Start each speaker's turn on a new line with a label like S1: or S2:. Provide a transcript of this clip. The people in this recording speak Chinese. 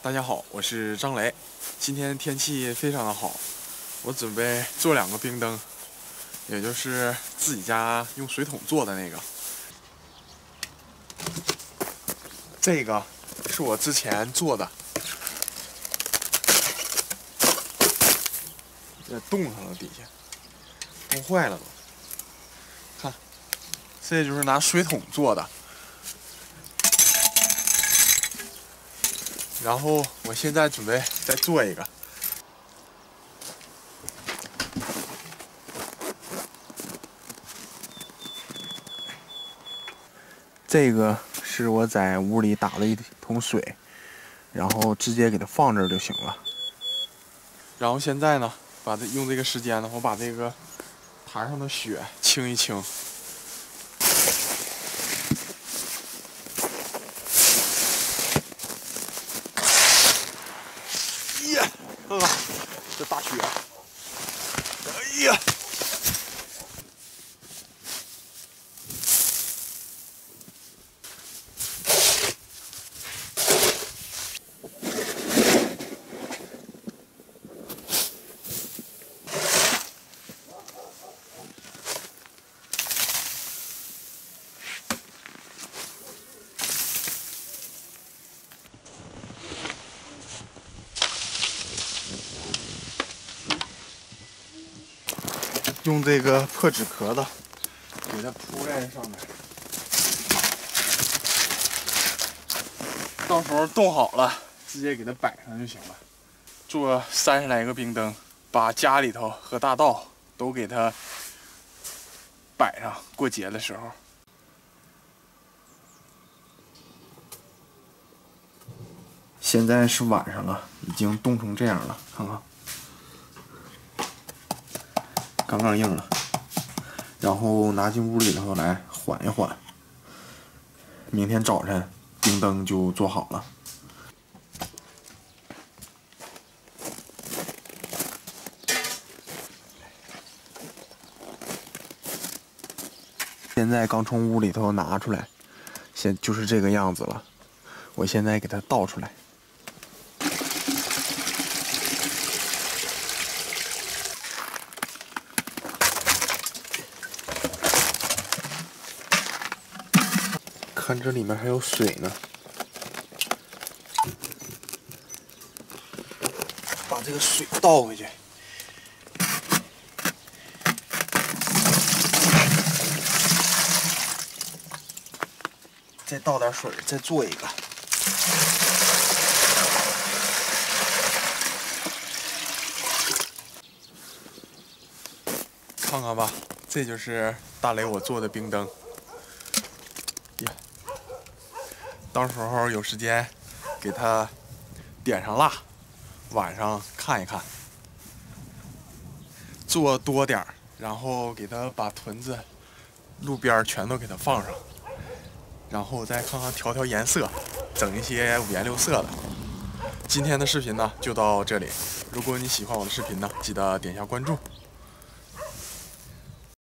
S1: 大家好，我是张雷。今天天气非常的好，我准备做2个冰灯，也就是自己家用水桶做的那个。这个是我之前做的，这冻上了，底下冻坏了都。看，这就是拿水桶做的。 然后我现在准备再做一个，这个是我在屋里打了一桶水，然后直接给它放这儿就行了。然后现在呢，用这个时间呢，我把这个台上的雪清一清。 看看这大雪，哎呀！用这个破纸壳子给它铺在上面，到时候冻好了，直接给它摆上就行了。做30来个冰灯，把家里头和大道都给它摆上，过节的时候。现在是晚上了，已经冻成这样了，看看。 刚刚硬了，然后拿进屋里头来缓一缓。明天早晨冰灯就做好了。现在刚从屋里头拿出来，就是这个样子了。我现在给它倒出来。 看这里面还有水呢，把这个水倒回去。再倒点水，再做一个。看看吧，这就是大雷我做的冰灯。 到时候有时间，给它点上蜡，晚上看一看。做多点儿，然后给它把屯子、路边全都给它放上，然后再看看调颜色，整一些5颜6色的。今天的视频呢就到这里，如果你喜欢我的视频呢，记得点一下关注。